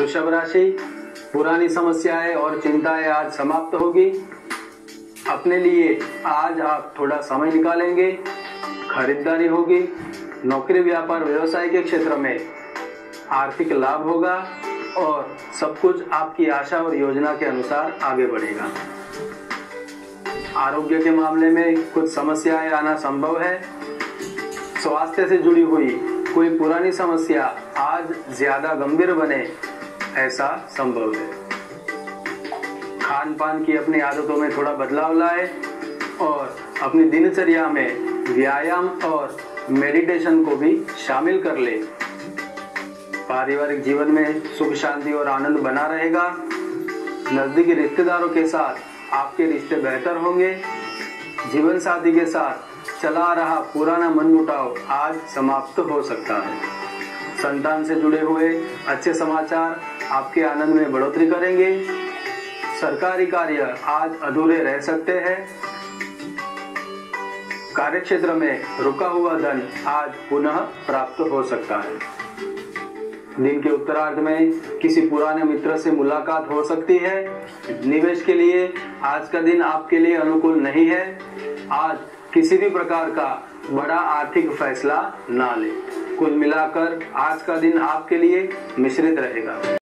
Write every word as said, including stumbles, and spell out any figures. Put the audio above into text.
वृषभ राशि, पुरानी समस्याएं और चिंताएं आज समाप्त होगी। अपने लिए आज आप थोड़ा समय निकालेंगे, खरीदारी होगी। नौकरी, व्यापार, व्यवसाय के क्षेत्र में आर्थिक लाभ होगा और सब कुछ आपकी आशा और योजना के अनुसार आगे बढ़ेगा। आरोग्य के मामले में कुछ समस्याएं आना संभव है। स्वास्थ्य से जुड़ी हुई कोई पुरानी समस्या आज ज्यादा गंभीर बने, ऐसा संभव है। खान पान की अपनी आदतों में थोड़ा बदलाव लाए और अपनी दिनचर्या में व्यायाम और मेडिटेशन को भी शामिल कर ले। पारिवारिक जीवन में सुख, शांति और आनंद बना रहेगा। नजदीकी रिश्तेदारों के साथ आपके रिश्ते बेहतर होंगे। जीवन साथी के साथ चला रहा पुराना मनमुटाव आज समाप्त हो सकता है। संतान से जुड़े हुए अच्छे समाचार आपके आनंद में बढ़ोतरी करेंगे। सरकारी कार्य आज अधूरे रह सकते हैं। कार्यक्षेत्र में रुका हुआ धन आज पुनः प्राप्त हो सकता है। दिन के उत्तरार्ध में किसी पुराने मित्र से मुलाकात हो सकती है। निवेश के लिए आज का दिन आपके लिए अनुकूल नहीं है। आज किसी भी प्रकार का बड़ा आर्थिक फैसला ना लें। कुल मिलाकर आज का दिन आपके लिए मिश्रित रहेगा।